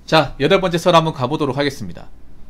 자, 8번째 썰 한번 가보도록 하겠습니다.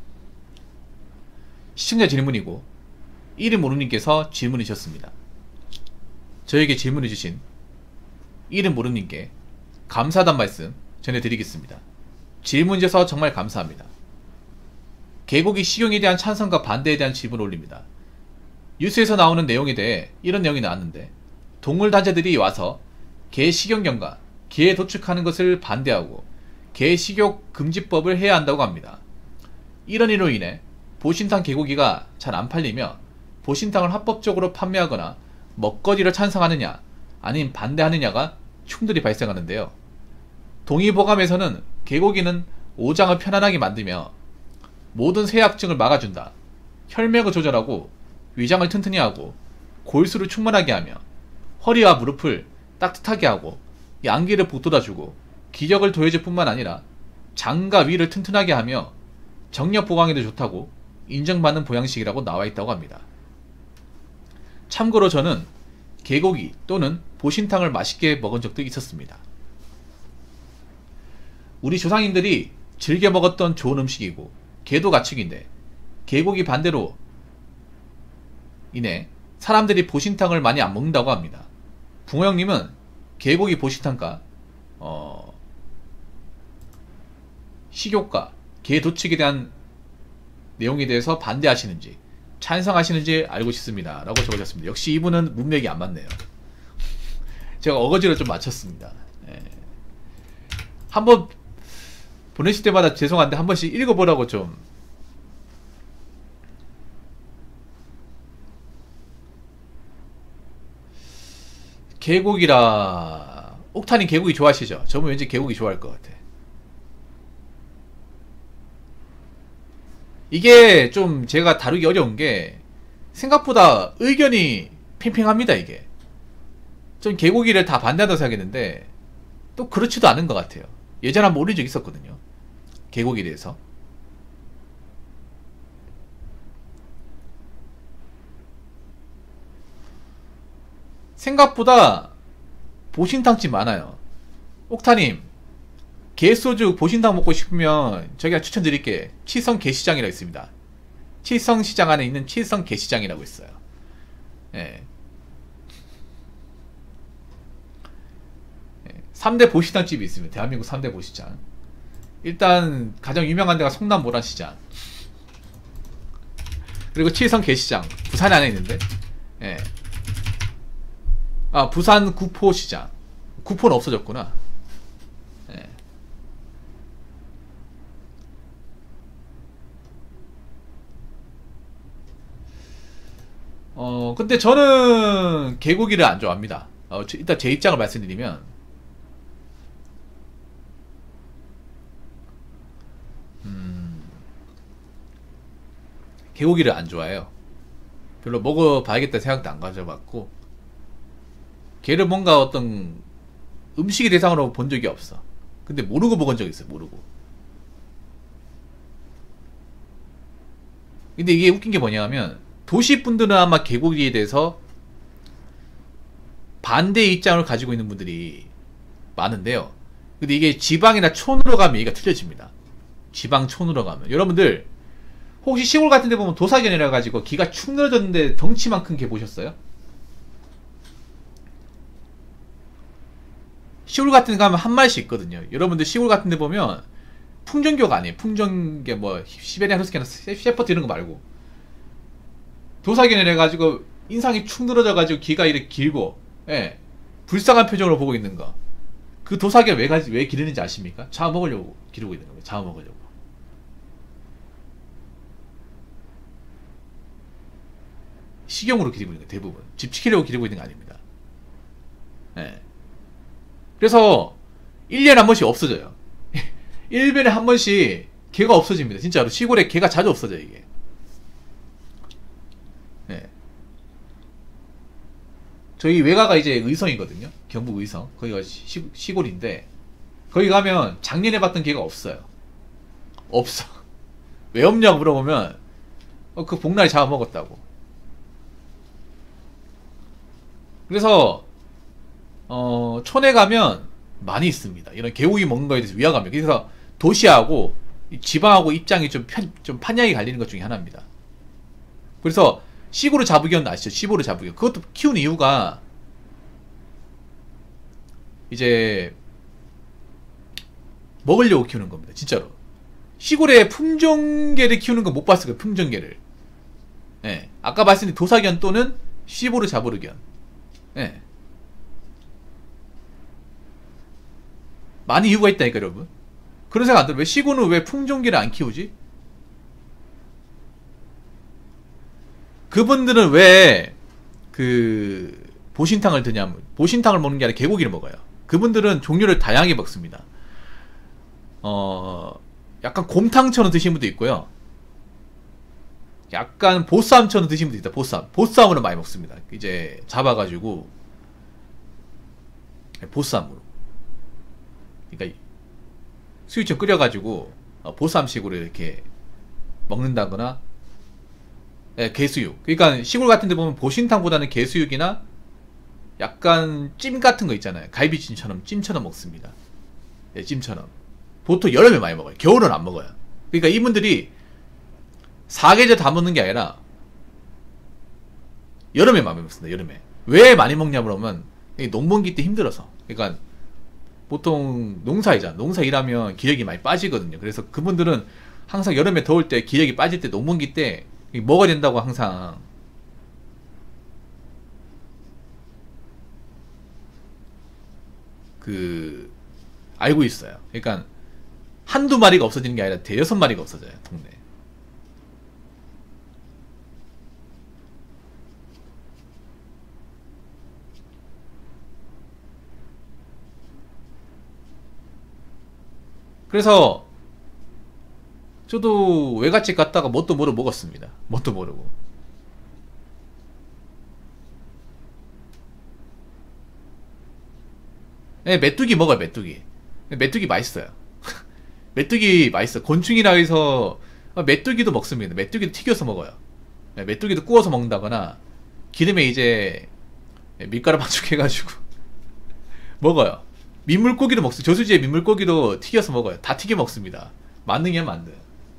시청자 질문이고 이름 모르님께서 질문을 주셨습니다. 저에게 질문을 주신 이름 모르님께 감사하단 말씀 전해드리겠습니다. 질문 주셔서 정말 감사합니다. 개고기 식용에 대한 찬성과 반대에 대한 질문을 올립니다. 뉴스에서 나오는 내용에 대해 이런 내용이 나왔는데, 동물단체들이 와서 개 식용견과 개 도축하는 것을 반대하고 개 식용 금지법을 해야 한다고 합니다. 이런 일로 인해 보신탕 개고기가 잘 안 팔리며 보신탕을 합법적으로 판매하거나 먹거리로 찬성하느냐 아닌 반대하느냐가 충돌이 발생하는데요. 동의보감에서는 개고기는 오장을 편안하게 만들며 모든 쇠약증을 막아준다, 혈맥을 조절하고 위장을 튼튼히 하고 골수를 충만하게 하며 허리와 무릎을 따뜻하게 하고 양기를 북돋아주고 기력을 도해줄 뿐만 아니라 장과 위를 튼튼하게 하며 정력 보강에도 좋다고 인정받는 보양식이라고 나와있다고 합니다. 참고로 저는 개고기 또는 보신탕을 맛있게 먹은 적도 있었습니다. 우리 조상님들이 즐겨 먹었던 좋은 음식이고 개도 가축인데, 개고기 반대로 인해 사람들이 보신탕을 많이 안 먹는다고 합니다. 붕어 형님은 개고기 보신탕과 식욕과 개 도축에 대한 내용에 대해서 반대하시는지 찬성하시는지 알고 싶습니다 라고 적으셨습니다. 역시 이분은 문맥이 안 맞네요. 제가 어거지로 좀 맞췄습니다. 예. 한번 보내실 때마다 죄송한데 한 번씩 읽어보라고 좀. 개고기라. 옥타님 개고기 좋아하시죠? 저분 왠지 개고기 좋아할 것 같아. 이게 좀 제가 다루기 어려운 게 생각보다 의견이 팽팽합니다. 이게 좀 개고기를 다 반대한다고 생각했는데 또 그렇지도 않은 것 같아요. 예전에 한번 올린 적 있었거든요, 개고기에 대해서. 생각보다 보신탕집 많아요. 옥타님 개소주 보신탕 먹고 싶으면 저희가 추천드릴게. 칠성 개시장이라고 있습니다. 칠성시장 안에 있는 칠성 개시장이라고 있어요. 예. 3대 보신탕집이 있습니다. 대한민국 3대 보시장. 일단 가장 유명한 데가 성남 모란시장, 그리고 칠성 개시장 부산 안에 있는데, 예. 아, 부산 구포시장. 구포는 없어졌구나. 예. 근데 저는 개고기를 안 좋아합니다. 일단 제 입장을 말씀드리면, 개고기를 안 좋아해요. 별로 먹어봐야겠다 생각도 안 가져봤고, 개를 뭔가 어떤 음식의 대상으로 본 적이 없어. 근데 모르고 먹은 적이 있어요. 모르고. 근데 이게 웃긴 게 뭐냐면, 도시분들은 아마 개고기에 대해서 반대의 입장을 가지고 있는 분들이 많은데요. 근데 이게 지방이나 촌으로 가면 얘기가 틀려집니다. 지방 촌으로 가면. 여러분들 혹시 시골 같은 데 보면 도사견이라 가지고 기가 축 늘어졌는데 덩치만 큰 개 보셨어요? 시골 같은 데 가면 한 마리씩 있거든요. 여러분들 시골 같은 데 보면 풍정교가 아니에요. 풍정개 뭐 시베리안 허스키나 셰퍼드 이런 거 말고 도사견이라 가지고 인상이 축 늘어져 가지고 귀가 이렇게 길고, 예, 불쌍한 표정으로 보고 있는 거. 그 도사견 왜 기르는지 아십니까? 잡아먹으려고 기르고 있는 거예요. 잡아먹으려고. 식용으로 기르고 있는 거예요. 대부분 집 지키려고 기르고 있는 거 아닙니다. 예. 그래서 1년에 한 번씩 없어져요. 1년에 한 번씩 개가 없어집니다. 진짜로 시골에 개가 자주 없어져요. 이게. 네. 저희 외가가 이제 의성이거든요. 경북 의성. 거기가 시골인데 거기 가면 작년에 봤던 개가 없어요. 없어. 왜 없냐고 물어보면 그 복날이 잡아먹었다고. 그래서 촌에 가면 많이 있습니다. 이런 개고기 먹는 거에 대해서 위화감이. 그래서 도시하고 지방하고 입장이 좀 판약이 갈리는 것 중에 하나입니다. 그래서 시골의 자부견 아시죠? 시골의 자부견. 그것도 키우는 이유가 이제 먹으려고 키우는 겁니다. 진짜로. 시골에 품종개를 키우는 거 못 봤을 거예요. 품종개를. 예. 아까 말씀드린 도사견 또는 시보르 자보르견. 예. 많은 이유가 있다니까 여러분. 그런 생각 안 들어요. 왜 시골은 왜 품종개를 안 키우지? 그분들은 왜 그 보신탕을 드냐면 보신탕을 먹는 게 아니라 개고기를 먹어요. 그분들은 종류를 다양하게 먹습니다. 약간 곰탕처럼 드시는 분도 있고요. 약간 보쌈처럼 드시는 분도 있다. 보쌈으로 많이 먹습니다. 이제 잡아가지고 보쌈으로. 그러니까 수육좀 끓여가지고 보쌈식으로 이렇게 먹는다거나. 네, 게수육. 그러니까 시골 같은 데 보면 보신탕보다는 게수육이나 약간 찜 같은 거 있잖아요. 갈비찜처럼 찜처럼 먹습니다. 네, 찜처럼. 보통 여름에 많이 먹어요. 겨울은 안 먹어요. 그러니까 이분들이 사계절 다 먹는 게 아니라 여름에 많이 먹습니다. 여름에. 왜 많이 먹냐 그러면 농번기 때 힘들어서. 그러니까 보통 농사이잖아. 농사 일하면 기력이 많이 빠지거든요. 그래서 그분들은 항상 여름에 더울 때 기력이 빠질 때 농번기 때 먹어야 된다고 항상 알고 있어요. 그러니까 한두 마리가 없어지는 게 아니라 대여섯 마리가 없어져요. 동네에. 그래서 저도 외갓집 갔다가 뭣도 모르고 먹었습니다. 뭣도 모르고. 네, 메뚜기 먹어요. 메뚜기 맛있어요. 메뚜기 맛있어. 곤충이라 해서 메뚜기도 먹습니다. 메뚜기도 튀겨서 먹어요. 네, 메뚜기도 구워서 먹는다거나 기름에 이제 밀가루 반죽해가지고 먹어요. 민물고기도 먹어요. 저수지에 민물고기도 튀겨서 먹어요. 다 튀겨 먹습니다. 만능이야 만능.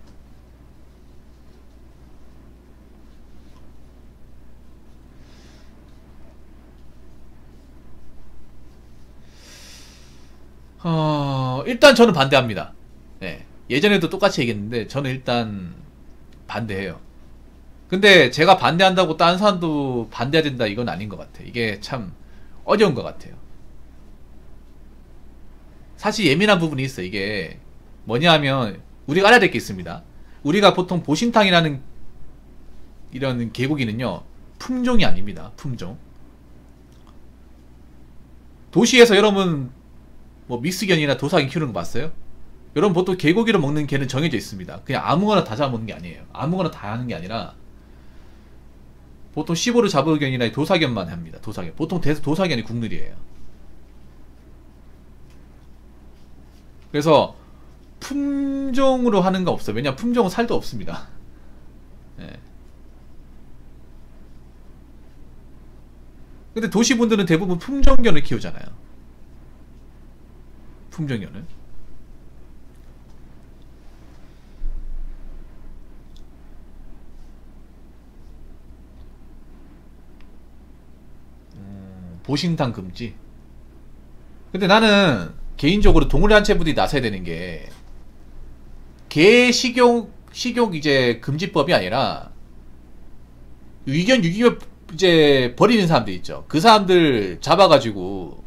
일단 저는 반대합니다. 네. 예전에도 똑같이 얘기했는데 저는 일단 반대해요. 근데 제가 반대한다고 다른 사람도 반대해야 된다 이건 아닌 것 같아요. 이게 참 어려운 것 같아요. 사실 예민한 부분이 있어요. 이게 뭐냐 하면 우리가 알아야 될 게 있습니다. 우리가 보통 보신탕이라는 이런 개고기는요 품종이 아닙니다. 품종. 도시에서 여러분 뭐 믹스견이나 도사견 키우는 거 봤어요? 여러분 보통 개고기로 먹는 개는 정해져 있습니다. 그냥 아무거나 다 잡아먹는 게 아니에요. 아무거나 다 하는 게 아니라 보통 시보르 자보견이나 도사견만 합니다. 도사견. 보통 도사견이 국룰이에요. 그래서 품종으로 하는 거 없어요. 왜냐면 품종은 살도 없습니다. 네. 근데 도시분들은 대부분 품종견을 키우잖아요. 품종견은. 보신탕 금지. 근데 나는 개인적으로 동물단체분들이 나서야 되는 게 개 식용 이제 금지법이 아니라 유기견 이제 버리는 사람들 있죠. 그 사람들 잡아가지고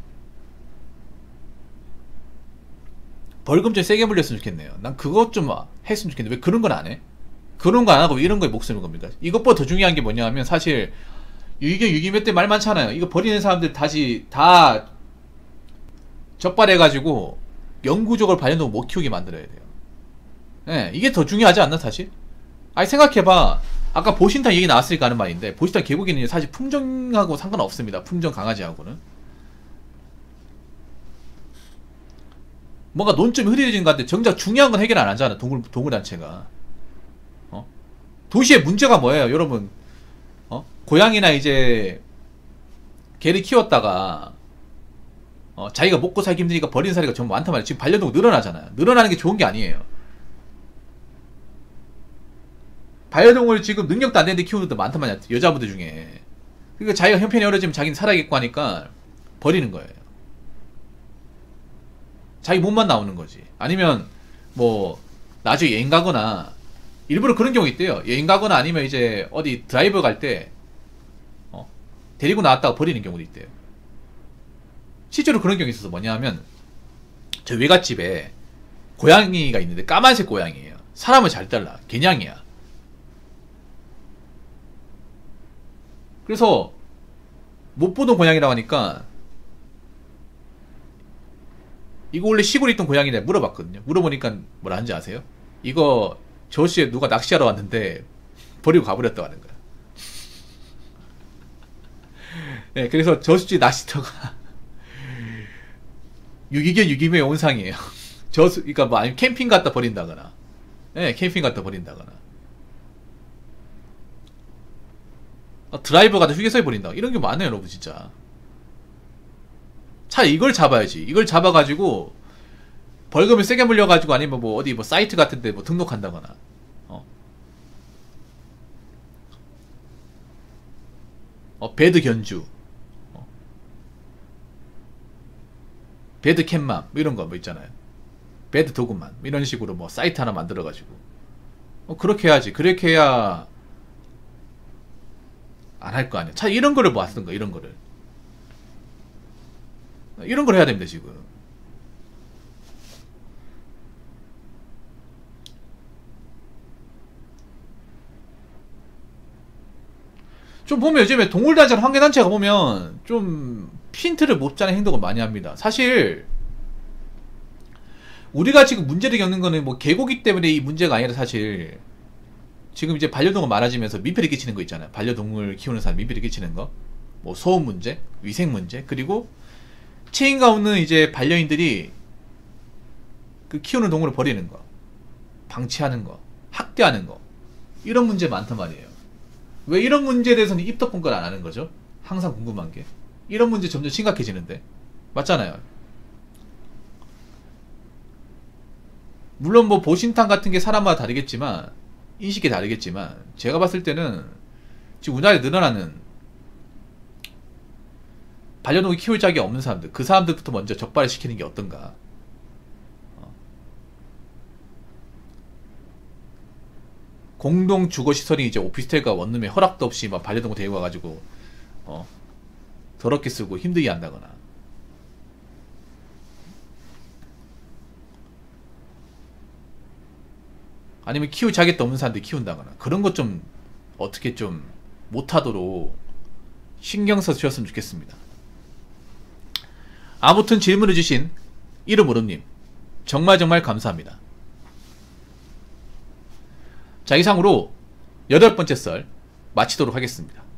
벌금 좀 세게 물렸으면 좋겠네요. 난 그것 좀 했으면 좋겠는데 왜 그런 건 안 해? 그런 거 안 하고 이런 거에 목숨을 겁니까? 이것보다 더 중요한 게 뭐냐 하면 사실 유기견 때 말 많잖아요. 이거 버리는 사람들 다시 다 적발해가지고 영구적으로 반려동물 못 키우게 만들어야 돼요. 네, 이게 더 중요하지 않나 사실? 아니 생각해봐. 아까 보신탕 얘기 나왔으니까 하는 말인데 보신탕 개고기는 사실 품종하고 상관없습니다. 품종 강아지하고는. 뭔가 논점이 흐려진 것 같은데 정작 중요한 건 해결 안 하잖아. 동물단체가. 도시의 문제가 뭐예요 여러분? 고양이나 이제 개를 키웠다가 자기가 먹고 살기 힘드니까 버리는 사례가 정말 많단 말이에요. 지금 반려동물 늘어나잖아요. 늘어나는 게 좋은 게 아니에요. 반려동물 지금 능력도 안 되는데 키우는 분들 많단 말이야. 여자분들 중에. 그러니까 자기가 형편이 어려지면 자기는 살아야겠고 하니까 버리는 거예요. 자기 몸만 나오는 거지. 아니면 뭐 나중에 여행 가거나 일부러 그런 경우 있대요. 여행 가거나 아니면 이제 어디 드라이브 갈 때 데리고 나왔다가 버리는 경우도 있대요. 실제로 그런 경우 있어서 뭐냐 하면 저 외갓집에 고양이가 있는데 까만색 고양이에요. 사람을 잘 따라. 개냥이야. 그래서 못 보던 고양이라고 하니까 이거 원래 시골에 있던 고양이냐 물어봤거든요. 물어보니까 뭐라 하는지 아세요? 이거 저수지에 누가 낚시하러 왔는데 버리고 가버렸다고 하는 거야. 네, 그래서 저수지 낚시터가 유기견의 온상이에요. 그러니까 뭐 아니면 캠핑 갔다 버린다거나, 네, 캠핑 갔다 버린다거나, 드라이버 가다 휴게소에 버린다. 이런 게 많아요, 여러분 진짜. 차라리 이걸 잡아야지. 이걸 잡아가지고 벌금을 세게 물려가지고 아니면 뭐 어디 뭐 사이트 같은데 뭐 등록한다거나. 배드 견주, 배드 캔맘 뭐 이런 거 뭐 있잖아요. 배드 도구만 이런 식으로 뭐 사이트 하나 만들어가지고 그렇게 해야지. 그렇게 해야 안 할 거 아니야. 차라리 이런 거를 뭐 하던가 이런 걸 해야 됩니다 지금. 좀 보면 요즘에 동물단체나 환경단체가 보면 좀 핀트를 못 짜는 행동을 많이 합니다. 사실 우리가 지금 문제를 겪는 거는 뭐 개고기 때문에 이 문제가 아니라 사실 지금 이제 반려동물 많아지면서 민폐를 끼치는 거 있잖아요. 반려동물 키우는 사람 민폐를 끼치는 거, 뭐 소음 문제, 위생 문제, 그리고 책임감 없는 이제 반려인들이 그 키우는 동물을 버리는 거, 방치하는 거, 학대하는 거, 이런 문제 많단 말이에요. 왜 이런 문제에 대해서는 입덕분걸 안 하는 거죠? 항상 궁금한 게. 이런 문제 점점 심각해지는데. 맞잖아요. 물론 뭐 보신탕 같은 게 사람마다 다르겠지만, 인식이 다르겠지만, 제가 봤을 때는 지금 우리나라에 늘어나는 반려동물 키울 자격이 없는 사람들, 그 사람들부터 먼저 적발을 시키는 게 어떤가. 공동 주거 시설이 이제 오피스텔과 원룸에 허락도 없이 막 반려동물 데리고 와가지고 더럽게 쓰고 힘들게 한다거나, 아니면 키울 자격도 없는 사람들이 키운다거나, 그런 것 좀 어떻게 좀 못하도록 신경 써 주셨으면 좋겠습니다. 아무튼 질문을 주신 이름모름님 정말 감사합니다. 자, 이상으로 8번째 썰 마치도록 하겠습니다.